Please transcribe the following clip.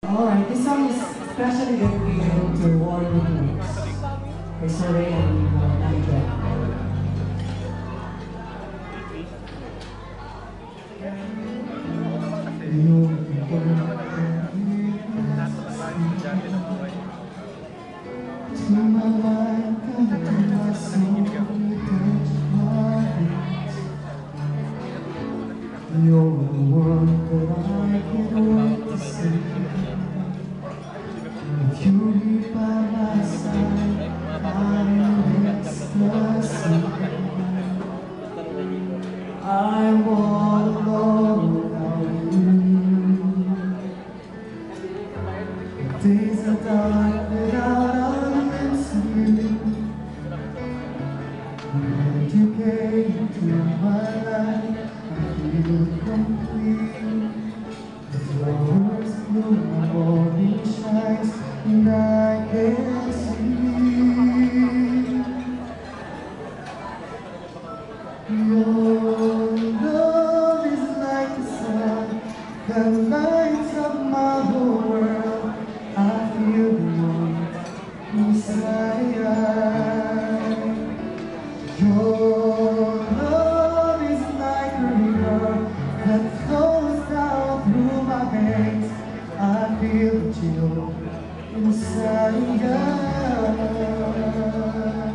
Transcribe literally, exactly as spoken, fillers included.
Alright, this song is especially dedicated to all roommates. Kay Sir Rey and uh, you're the one that I can't wait to see. With you here by my side, I'm in ecstasy. I'm all alone without you. The days are dark without our lips and you. When you came into my life, I feel complete. The flowers bloom, the morning shines, and I can see your love is like the sun that lights up my whole world. I feel the warmth inside. Your love is like a river that flows down through my veins. I feel the chill inside.